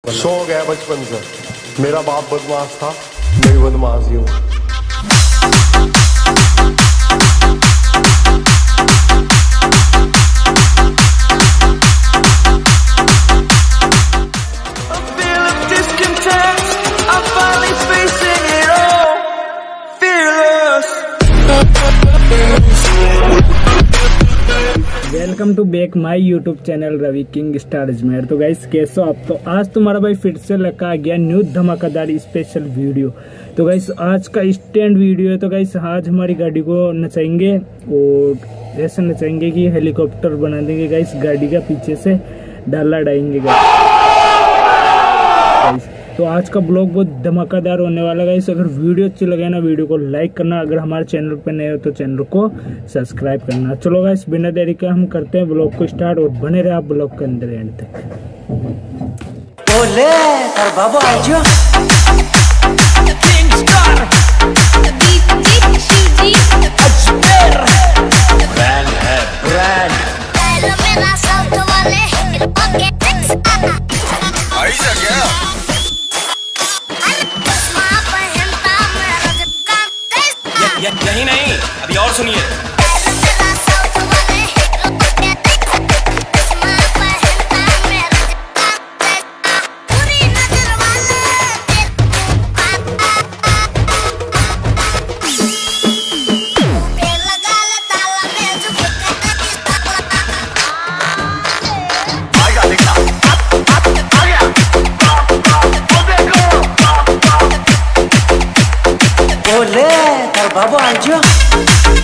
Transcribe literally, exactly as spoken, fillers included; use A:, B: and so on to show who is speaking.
A: शौक है बचपन से। मेरा बाप बदमाश था, मैं भी बदमाश ही हूँ।
B: Welcome to back my YouTube channel रविकिंगस्टारजmer। तो गाइस कैसे हो आप? तो आज तुम्हारा भाई फिर से लगा गया न्यू धमाकेदार स्पेशल वीडियो। तो गाइस आज का स्टैंड वीडियो है। तो गाइस आज हमारी गाड़ी को नचाएंगे और ऐसे नचाएंगे कि हेलीकॉप्टर बना देंगे गाइस। गाड़ी का पीछे से डाला डालेंगे गाइस। तो आज का ब्लॉग बहुत धमाकेदार होने वाला है गाइस। अगर वीडियो अच्छी लगे ना, वीडियो को लाइक करना। अगर हमारे चैनल पर नए हो तो चैनल को सब्सक्राइब करना। चलो गाइस बिना देरी के हम करते हैं ब्लॉग को स्टार्ट और बने रहे आप ब्लॉग के अंदर एंड तक।
C: बोले तर बाबू आजो ब्रांड है ब्रांड ऐसा क्या यही नहीं, अभी और सुनिए। बोले तर बाबू आजो